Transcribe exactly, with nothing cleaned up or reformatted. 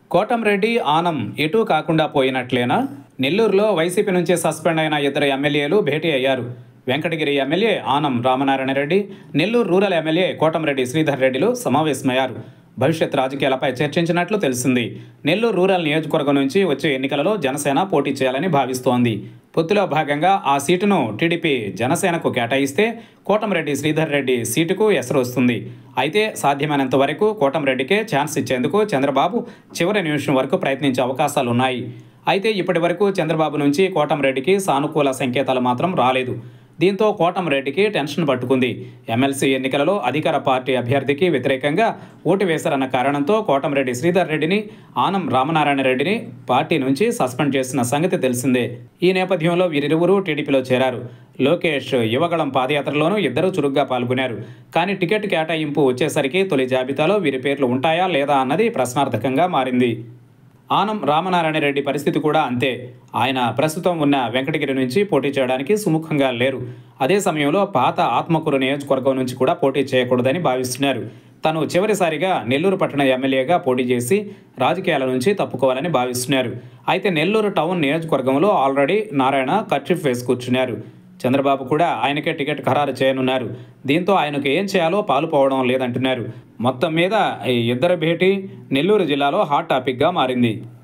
కోటంరెడ్డి ఆనం ఎటూ కాకుండా పోయినట్లేనా? నెల్లూరులో వైసీపీ నుంచి సస్పెండ్ అయిన ఇద్దరు ఎమ్మెల్యేలు భేటీ అయ్యారు. Venkatagiri MLA Anam Ramanarayana Reddy, Nellore rural MLA Kotamreddy Sridhar రెడ్డిలు సమావేశమయ్యారు. భవిష్యత్ రాజకీయాలపై చర్చించినట్లు తెలిసింది. నెల్లూరు రూరల్ నియోజకవర్గం నుంచి వచ్చే ఎన్నికలలో జనసేన పోటీ చేయాలని భావిస్తోంది. పొత్తులో భాగంగా ఆ సీటును టీడీపీ జనసేనకు కేటాయిస్తే కోటంరెడ్డి శ్రీధర్ రెడ్డి సీటుకు ఎసరు వస్తుంది. అయితే సాధ్యమైనంత వరకు కోటంరెడ్డికే ఛాన్స్ ఇచ్చేందుకు చంద్రబాబు చివరి నిమిషం వరకు ప్రయత్నించే అవకాశాలున్నాయి. అయితే ఇప్పటి వరకు చంద్రబాబు నుంచి కోటంరెడ్డికి సానుకూల సంకేతాలు మాత్రం రాలేదు. దీంతో కోటంరెడ్డికి టెన్షన్ పట్టుకుంది. ఎమ్మెల్సీ ఎన్నికలలో అధికార పార్టీ అభ్యర్థికి వ్యతిరేకంగా ఓటు వేశారన్న కారణంతో కోటంరెడ్డి శ్రీధర్ రెడ్డిని, ఆనం రామనారాయణ రెడ్డిని పార్టీ నుంచి సస్పెండ్ చేసిన సంగతి తెలిసిందే. ఈ నేపథ్యంలో వీరిరువురు టీడీపీలో చేరారు. లోకేష్ యువగళం పాదయాత్రలోనూ ఇద్దరు చురుగ్గా పాల్గొన్నారు. కానీ టికెట్ కేటాయింపు వచ్చేసరికి తొలి జాబితాలో వీరి పేర్లు ఉంటాయా లేదా అన్నది ప్రశ్నార్థకంగా మారింది. ఆనం రామనారాయణ రెడ్డి పరిస్థితి కూడా అంతే. ఆయన ప్రస్తుతం ఉన్న వెంకటగిరి నుంచి పోటీ చేయడానికి సుముఖంగా లేరు. అదే సమయంలో పాత ఆత్మకూరు నియోజకవర్గం నుంచి కూడా పోటీ చేయకూడదని భావిస్తున్నారు. తను చివరిసారిగా నెల్లూరు పట్టణ ఎమ్మెల్యేగా పోటీ చేసి రాజకీయాల నుంచి తప్పుకోవాలని భావిస్తున్నారు. అయితే నెల్లూరు టౌన్ నియోజకవర్గంలో ఆల్రెడీ నారాయణ కర్చీఫ్ వేసి కూర్చున్నారు. చంద్రబాబు కూడా ఆయనకే టికెట్ ఖరారు చేయనున్నారు. దీంతో ఆయనకు ఏం చేయాలో పాలుపోవడం లేదంటున్నారు. మొత్తం మీద ఈ ఇద్దరు భేటీ నెల్లూరు జిల్లాలో హాట్ టాపిక్గా మారింది.